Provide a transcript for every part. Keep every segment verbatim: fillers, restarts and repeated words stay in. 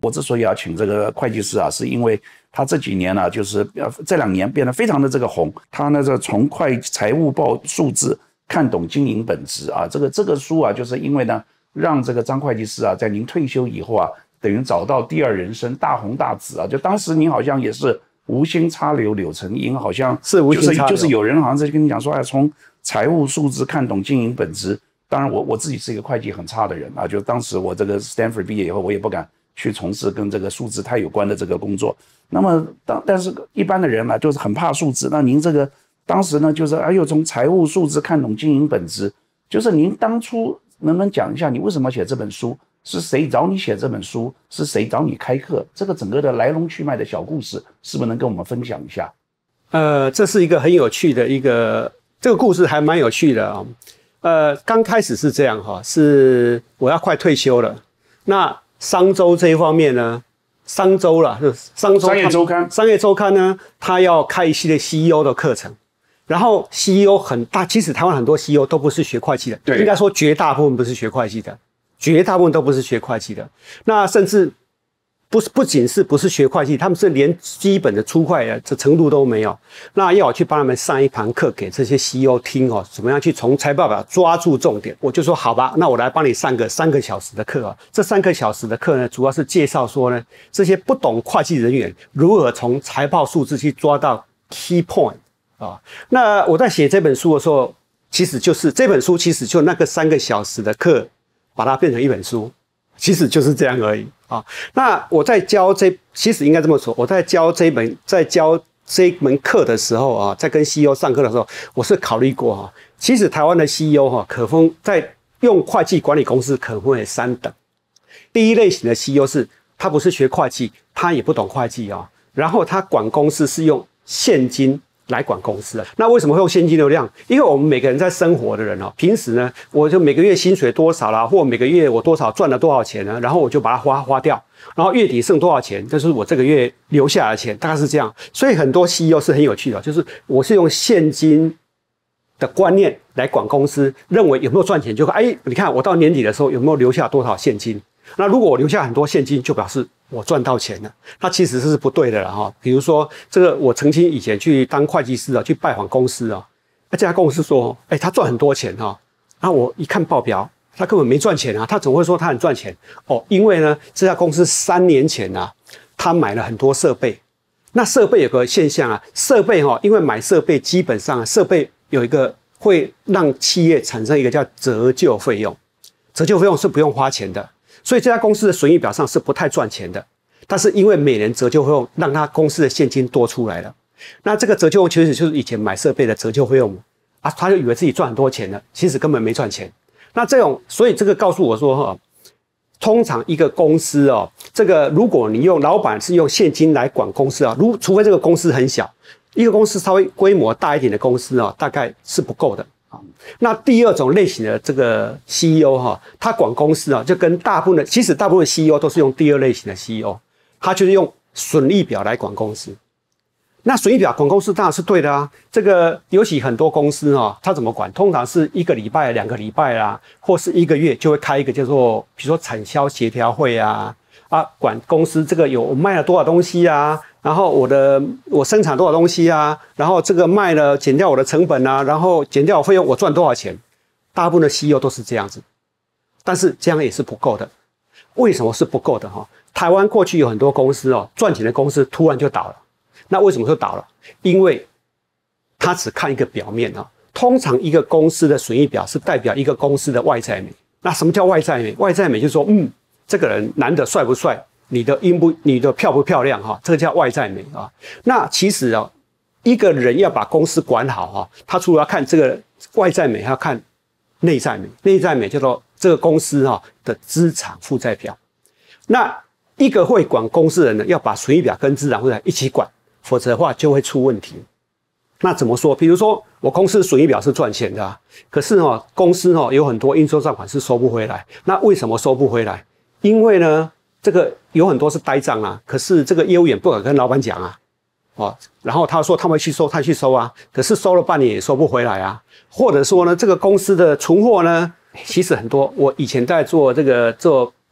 我之所以要请这个会计师啊，是因为他这几年呢、啊，就是呃这两年变得非常的这个红。他呢，这从会财务报数字看懂经营本质啊，这个这个书啊，就是因为呢，让这个张会计师啊，在您退休以后啊，等于找到第二人生，大红大紫啊。就当时您好像也是无心插柳柳成荫，好像是无心插柳， 就是就是有人好像在跟你讲说，哎，从财务数字看懂经营本质。当然我，我我自己是一个会计很差的人啊，就当时我这个 Stanford 毕业以后，我也不敢去从事跟这个数字太有关的这个工作。那么当但是一般的人呢、啊，就是很怕数字。那您这个当时呢，就是哎呦，从财务数字看懂经营本质，就是您当初能不能讲一下，你为什么写这本书？是谁找你写这本书？是谁找你开课？这个整个的来龙去脉的小故事，是不是能跟我们分享一下？ 呃，这是一个很有趣的一个，这个故事还蛮有趣的啊、哦。呃，刚开始是这样哈，是我要快退休了。那商周这一方面呢，商周啦，就商周商业周刊， 商业周刊呢，它要开一系列 C E O 的课程。然后 C E O 很大，其实台湾很多 C E O 都不是学会计的， 对， 应该说绝大部分不是学会计的，绝大部分都不是学会计的。那甚至不是不仅是不是学会计，他们是连基本的粗会的这程度都没有。那要我去帮他们上一堂课给这些 C E O 听哦，怎么样去从财报表抓住重点？我就说好吧，那我来帮你上个三个小时的课啊。这三个小时的课呢，主要是介绍说呢，这些不懂会计人员如何从财报数字去抓到 key point 啊。那我在写这本书的时候，其实就是这本书其实就那个三个小时的课，把它变成一本书。其实就是这样而已啊。那我在教这，其实应该这么说，我在教这门，在教这门课的时候啊，在跟 C E O 上课的时候，我是考虑过哈、啊，其实台湾的 C E O 哈、啊，可分在用会计管理公司可分为三等。第一类型的 C E O 是他不是学会计，他也不懂会计啊，然后他管公司是用现金来管公司的。那为什么会用现金流量？因为我们每个人在生活的人哦，平时呢，我就每个月薪水多少啦，或每个月我多少赚了多少钱呢，然后我就把它花花掉，然后月底剩多少钱，这是我这个月留下来的钱，大概是这样。所以很多 C E O 是很有趣的，就是我是用现金的观念来管公司，认为有没有赚钱就看，哎，你看我到年底的时候有没有留下多少现金？那如果我留下很多现金，就表示我赚到钱了，那其实是不对的了哈。比如说，这个我曾经以前去当会计师啊，去拜访公司啊，那这家公司说，哎，他赚很多钱哈，然后我一看报表，他根本没赚钱啊，他怎么会说他很赚钱？哦，因为呢，这家公司三年前啊，他买了很多设备，那设备有个现象啊，设备哈，因为买设备基本上设备有一个会让企业产生一个叫折旧费用，折旧费用是不用花钱的。所以这家公司的损益表上是不太赚钱的，但是因为每年折旧费用让他公司的现金多出来了，那这个折旧费用其实就是以前买设备的折旧费用啊，他就以为自己赚很多钱了，其实根本没赚钱。那这种，所以这个告诉我说哈，通常一个公司哦，这个如果你用老板是用现金来管公司啊，如除非这个公司很小，一个公司稍微规模大一点的公司啊，大概是不够的。那第二种类型的这个 C E O 哈，他管公司啊，就跟大部分的，其实大部分 C E O 都是用第二类型的 C E O， 他就是用损益表来管公司。那损益表管公司当然是对的啊，这个尤其很多公司啊，他怎么管？通常是一个礼拜、两个礼拜啦，或是一个月就会开一个叫做，比如说产销协调会啊，啊，管公司这个有我卖了多少东西啊。然后我的我生产多少东西啊？然后这个卖了减掉我的成本啊，然后减掉我费用，我赚多少钱？大部分的 C E O 都是这样子，但是这样也是不够的。为什么是不够的哈？台湾过去有很多公司哦，赚钱的公司突然就倒了。那为什么就倒了？因为他只看一个表面啊。通常一个公司的损益表是代表一个公司的外在美。那什么叫外在美？外在美就是说，嗯，这个人男的帅不帅？你的英不，你的漂不漂亮哈？这个叫外在美啊。那其实啊，一个人要把公司管好哈，他除了要看这个外在美，还要看内在美。内在美叫做这个公司哈的资产负债表。那一个会管公司的人呢，要把损益表跟资产负债一起管，否则的话就会出问题。那怎么说？比如说我公司损益表是赚钱的啊，可是哦，公司哦有很多应收账款是收不回来。那为什么收不回来？因为呢，这个有很多是呆账啊，可是这个业务员不敢跟老板讲啊，哦，然后他说他们去收，他去收啊，可是收了半年也收不回来啊，或者说呢，这个公司的存货呢，其实很多，我以前在做这个做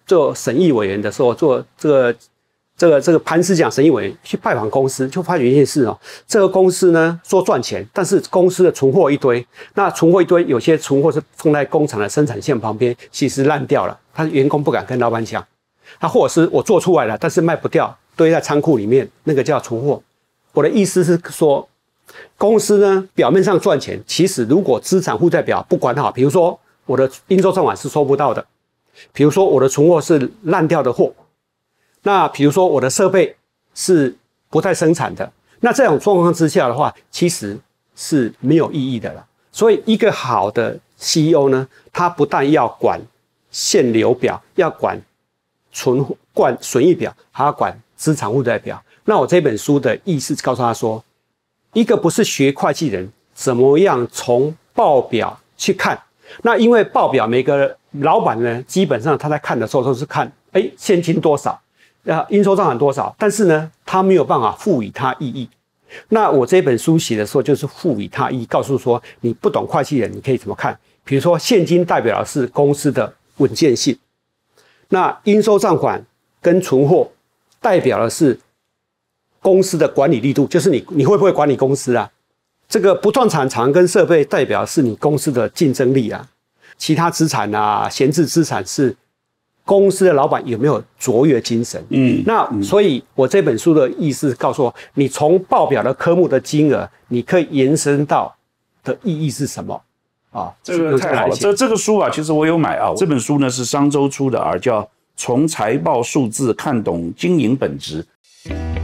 做审议委员的时候，做这个这个这个潘思讲审议委员去拜访公司，就发觉一件事哦，这个公司呢说赚钱，但是公司的存货一堆，那存货一堆，有些存货是放在工厂的生产线旁边，其实烂掉了，他员工不敢跟老板讲，他或者是我做出来了，但是卖不掉，堆在仓库里面，那个叫存货。我的意思是说，公司呢表面上赚钱，其实如果资产负债表不管好，比如说我的应收账款是收不到的，比如说我的存货是烂掉的货，那比如说我的设备是不再生产的，那这种状况之下的话，其实是没有意义的了。所以一个好的 C E O 呢，他不但要管现流表，要管存管损益表，还要管资产负债表。那我这本书的意思告诉他说，一个不是学会计人，怎么样从报表去看？那因为报表每个老板呢，基本上他在看的时候都是看，哎，现金多少，啊，应收账款多少，但是呢，他没有办法赋予它意义。那我这本书写的时候，就是赋予它意义，告诉说，你不懂会计人，你可以怎么看？比如说，现金代表的是公司的稳健性，那应收账款跟存货代表的是公司的管理力度，就是你你会不会管理公司啊？这个不动产厂跟设备代表的是你公司的竞争力啊，其他资产啊，闲置资产是公司的老板有没有卓越精神？嗯，那所以我这本书的意思告诉我，你从报表的科目的金额，你可以延伸到的意义是什么？啊， 这个太好了。这这个书啊，其实我有买啊。这本书呢是商周出的啊，叫《从财报数字看懂经营本质》。